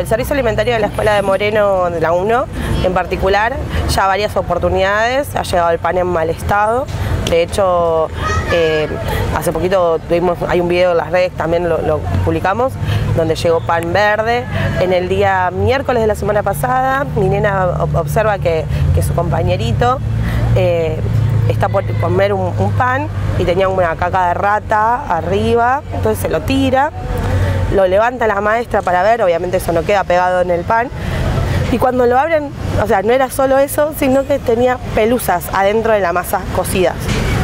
El servicio alimentario de la Escuela de Moreno, de la 1 en particular, ya varias oportunidades, ha llegado el pan en mal estado. De hecho, hace poquito hay un video en las redes, también lo publicamos, donde llegó pan verde. En el día miércoles de la semana pasada, mi nena observa que su compañerito está por comer un pan y tenía una caca de rata arriba, entonces se lo tira, lo levanta la maestra para ver, obviamente eso no queda pegado en el pan, y cuando lo abren, o sea, no era solo eso, sino que tenía pelusas adentro de la masa cocidas.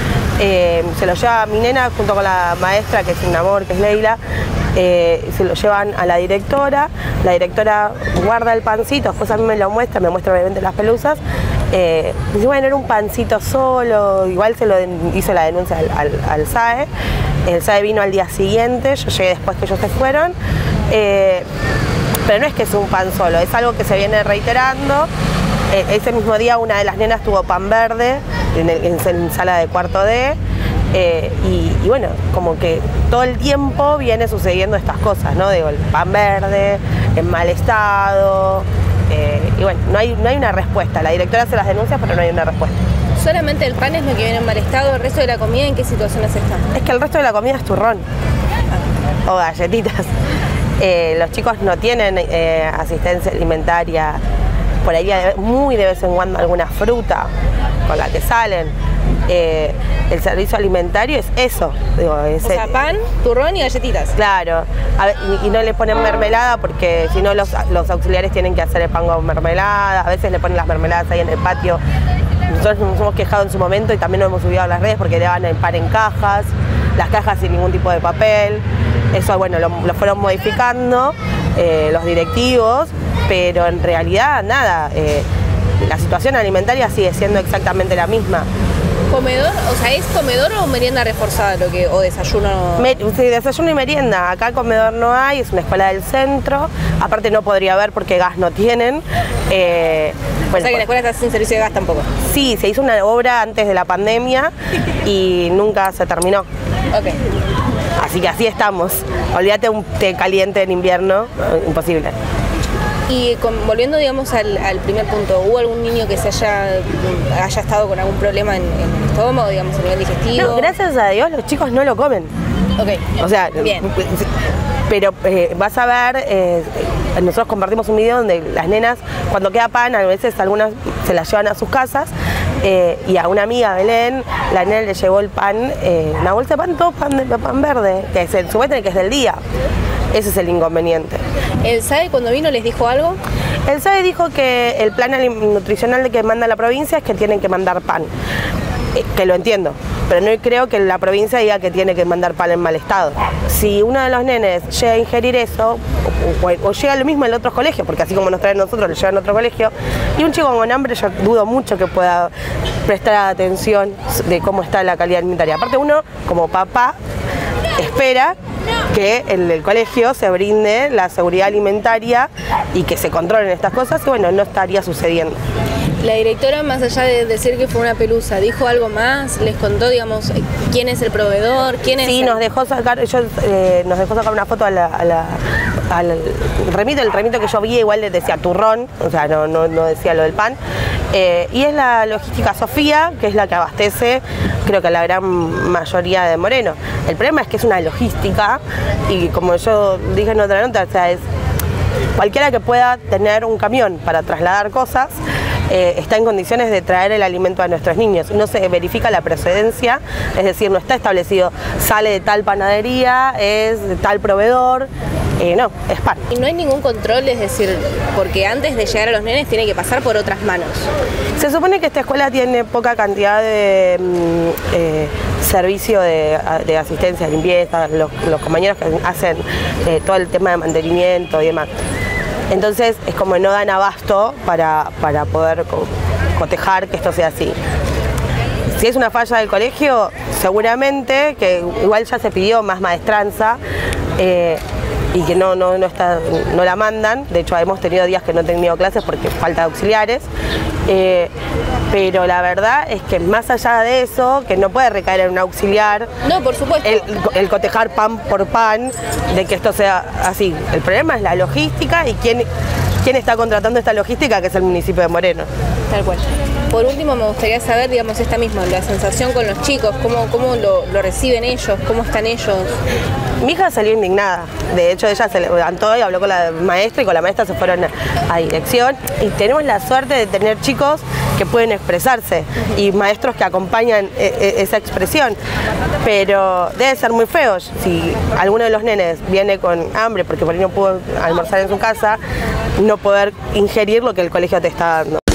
Se lo lleva mi nena junto con la maestra, que es un amor, que es Leila, se lo llevan a la directora guarda el pancito, después a mí me muestra obviamente las pelusas, dice, bueno, era un pancito solo, igual se lo hizo la denuncia al SAE, el SAE vino al día siguiente, yo llegué después que ellos se fueron, pero no es que es un pan solo, es algo que se viene reiterando. Ese mismo día una de las nenas tuvo pan verde en sala de cuarto D, y bueno, como que todo el tiempo viene sucediendo estas cosas, ¿no? Digo, el pan verde, en mal estado, y bueno, no hay una respuesta. La directora hace las denuncias, pero no hay una respuesta. ¿Solamente el pan es lo que viene en mal estado? ¿El resto de la comida en qué situaciones está? Es que el resto de la comida es turrón o galletitas. Los chicos no tienen asistencia alimentaria, por ahí muy de vez en cuando alguna fruta con la que salen. El servicio alimentario es eso. Digo, o sea, pan, turrón y galletitas. Claro, y no le ponen mermelada porque si no los auxiliares tienen que hacer el pan con mermelada, a veces le ponen las mermeladas ahí en el patio. Nosotros nos hemos quejado en su momento y también lo hemos subido a las redes porque le daban el pan en cajas, las cajas sin ningún tipo de papel. Eso, bueno, lo fueron modificando los directivos, pero en realidad nada, la situación alimentaria sigue siendo exactamente la misma. ¿Comedor? O sea, ¿es comedor o merienda reforzada o desayuno? Sí, desayuno y merienda. Acá comedor no hay, es una escuela del centro. Aparte no podría haber porque gas no tienen. Bueno, o sea que la escuela está sin servicio de gas tampoco. Sí, se hizo una obra antes de la pandemia y nunca se terminó. Ok. Así que así estamos. Olvídate un té caliente en invierno, imposible. Y volviendo, digamos, al primer punto, ¿hubo algún niño que haya estado con algún problema en el estómago, digamos, a nivel digestivo? No, gracias a Dios los chicos no lo comen. Ok. O sea, bien. Pero vas a ver, nosotros compartimos un video donde las nenas, cuando queda pan, a veces algunas se las llevan a sus casas, y a una amiga, Belén, la nena le llevó el pan, una bolsa de pan, todo pan verde, que es supuestamente que es del día. Ese es el inconveniente. ¿El SAE cuando vino les dijo algo? El SAE dijo que el plan nutricional que manda la provincia es que tienen que mandar pan, que lo entiendo, pero no creo que la provincia diga que tiene que mandar pan en mal estado. Si uno de los nenes llega a ingerir eso, o llega lo mismo en otros colegios, porque así como nos traen nosotros, lo llevan a otro colegio, y un chico con hambre, yo dudo mucho que pueda prestar atención de cómo está la calidad alimentaria. Aparte uno, como papá, espera que en el colegio se brinde la seguridad alimentaria y que se controlen estas cosas, y bueno, no estaría sucediendo. La directora, más allá de decir que fue una pelusa, ¿dijo algo más? ¿Les contó, digamos, quién es el proveedor? ¿Quién es sí, nos dejó sacar una foto al remito. El remito que yo vi igual le decía turrón, o sea, no decía lo del pan. Y es la logística Sofía, que es la que abastece, creo que la gran mayoría de Moreno. El problema es que es una logística, y como yo dije en otra nota, o sea, es cualquiera que pueda tener un camión para trasladar cosas, está en condiciones de traer el alimento a nuestros niños. No se verifica la procedencia, es decir, no está establecido, sale de tal panadería, es de tal proveedor, no, es pan. ¿Y no hay ningún control? Es decir, porque antes de llegar a los nenes tiene que pasar por otras manos. Se supone que esta escuela tiene poca cantidad de servicio de asistencia, limpieza, los compañeros que hacen todo el tema de mantenimiento y demás. Entonces es como no dan abasto para poder cotejar que esto sea así. Si es una falla del colegio, seguramente, que igual ya se pidió más maestranza, y que no la mandan. De hecho hemos tenido días que no he tenido clases porque falta de auxiliares, Pero la verdad es que más allá de eso, que no puede recaer en un auxiliar. No, por supuesto. El cotejar pan por pan, de que esto sea así. El problema es la logística y quién está contratando esta logística, que es el municipio de Moreno. Tal cual. Por último, me gustaría saber, digamos, esta misma, la sensación con los chicos, cómo lo reciben ellos, cómo están ellos. Mi hija salió indignada. De hecho, ella se levantó y habló con la maestra, y con la maestra se fueron a dirección. Y tenemos la suerte de tener chicos que pueden expresarse y maestros que acompañan esa expresión. Pero debe ser muy feo si alguno de los nenes viene con hambre porque por ahí no pudo almorzar en su casa, no poder ingerir lo que el colegio te está dando.